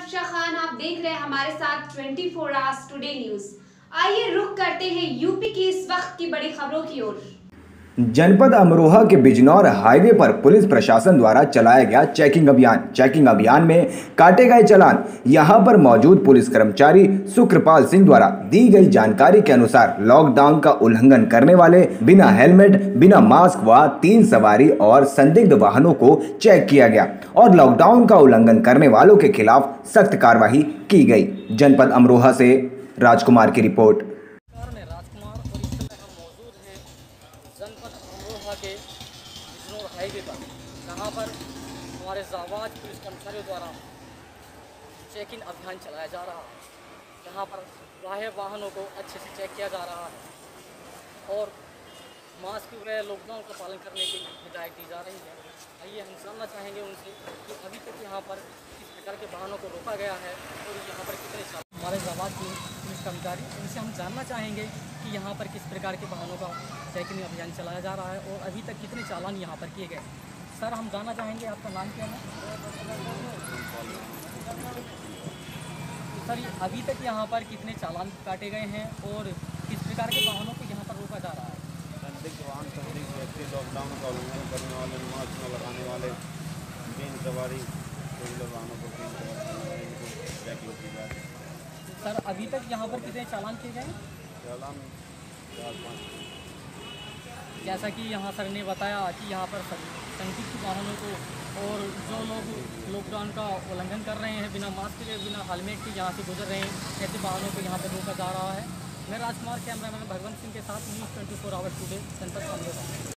अफशा खान, आप देख रहे हैं हमारे साथ 24 आवर्स टुडे न्यूज। आइए रुख करते हैं यूपी की इस वक्त की बड़ी खबरों की ओर। जनपद अमरोहा के बिजनौर हाईवे पर पुलिस प्रशासन द्वारा चलाया गया चेकिंग अभियान में काटे गए चालान। यहां पर मौजूद पुलिस कर्मचारी सुकृपाल सिंह द्वारा दी गई जानकारी के अनुसार लॉकडाउन का उल्लंघन करने वाले बिना हेलमेट, बिना मास्क व 3 सवारी और संदिग्ध वाहनों को चेक किया गया और लॉकडाउन का उल्लंघन करने वालों के खिलाफ सख्त कार्रवाई की गई। जनपद अमरोहा से राजकुमार की रिपोर्ट। जनपद अमरोहा के बिजनौर हाईवे पर जहाँ पर हमारे जाबाज पुलिस कर्मचारियों द्वारा चेकिंग अभियान चलाया जा रहा है। यहाँ पर बाह्य वाहनों को अच्छे से चेक किया जा रहा है और मास्क वगैरह लॉकडाउन का पालन करने की हिदायत दी जा रही है। आइए हम जानना चाहेंगे उनसे कि अभी तक यहाँ पर किस प्रकार के वाहनों को रोका गया है और यहाँ पर कितने हमारे जाबाज पुलिस कर्मचारी, उनसे हम जानना चाहेंगे कि यहाँ पर किस प्रकार के वाहनों का चेकिंग अभियान चलाया जा रहा है और अभी तक कितने चालान यहाँ पर किए गए। सर, हम जानना चाहेंगे आपका नाम क्या है? सर, अभी तक यहाँ पर कितने चालान काटे गए हैं और किस प्रकार के वाहनों को यहाँ पर रोका जा रहा है? संदिग्ध वाहन, संदिग्ध व्यक्ति, लॉकडाउन का उल्लंघन करने वाले, मास्क न लगाने वाले, 3 सवारी वाहनों को 3 सवारी चेकिंग की जा रही है। सर, अभी तक यहाँ पर कितने चालान किए गए? चालान 4-5। जैसा कि यहाँ सर ने बताया कि यहाँ पर संदिग्ध वाहनों को और जो लोग लॉकडाउन का उल्लंघन कर रहे हैं, बिना मास्क के, बिना हेलमेट के यहाँ से गुजर रहे हैं, ऐसे वाहनों को यहाँ पर रोका जा रहा है। मैं राजकुमार, कैमरामैन भगवंत सिंह के साथ न्यूज़ 24 आवर्स टुडे, जनपद अमरोहा।